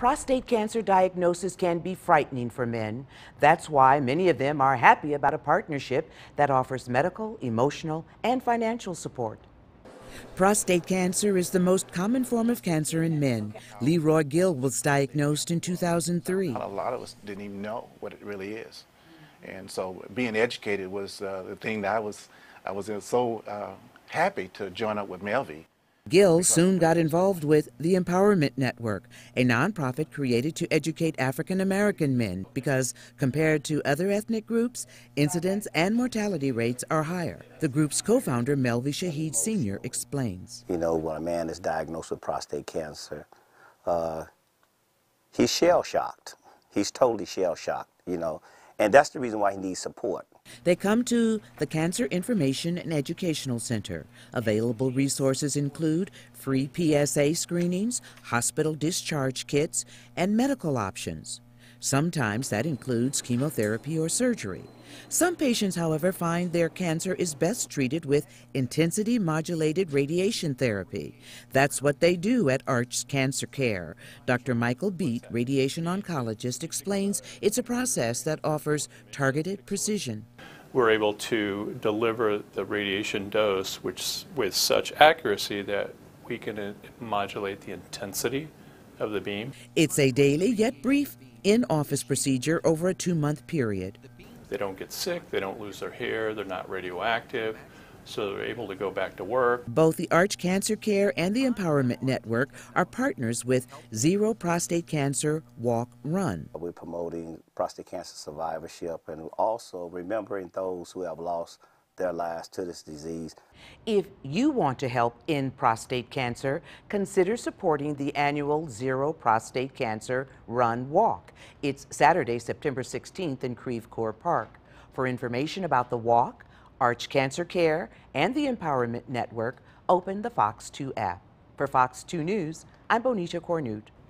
Prostate cancer diagnosis can be frightening for men. That's why many of them are happy about a partnership that offers medical, emotional, and financial support. Prostate cancer is the most common form of cancer in men. Leroy Gill was diagnosed in 2003. A lot of us didn't even know what it really is. And so being educated was the thing that I was so happy to join up with Melvie. Gill soon got involved with the Empowerment Network, a nonprofit created to educate African American men because, compared to other ethnic groups, incidence and mortality rates are higher. The group's co-founder, Melvie Shaheed Sr., explains. You know, when a man is diagnosed with prostate cancer, he's shell-shocked. He's totally shell-shocked, you know, and that's the reason why he needs support. They come to the Cancer Information and Educational Center. Available resources include free PSA screenings, hospital discharge kits, and medical options. Sometimes that includes chemotherapy or surgery. Some patients, however, find their cancer is best treated with intensity-modulated radiation therapy. That's what they do at Arch Cancer Care. Dr. Michael Beat, radiation oncologist, explains it's a process that offers targeted precision. We're able to deliver the radiation dose with such accuracy that we can modulate the intensity of the beam. It's a daily yet brief in-office procedure over a 2-month period. They don't get sick, they don't lose their hair, they're not radioactive, so they're able to go back to work. Both the Arch Cancer Care and the Empowerment Network are partners with Zero Prostate Cancer Walk Run. We're promoting prostate cancer survivorship and also remembering those who have lost their lives to this disease. If you want to help end prostate cancer, consider supporting the annual Zero Prostate Cancer Run Walk. It's Saturday, September 16th in Creve Coeur Park. For information about the walk, Arch Cancer Care, and the Empowerment Network, open the Fox 2 app. For Fox 2 News, I'm Bonita Cornute.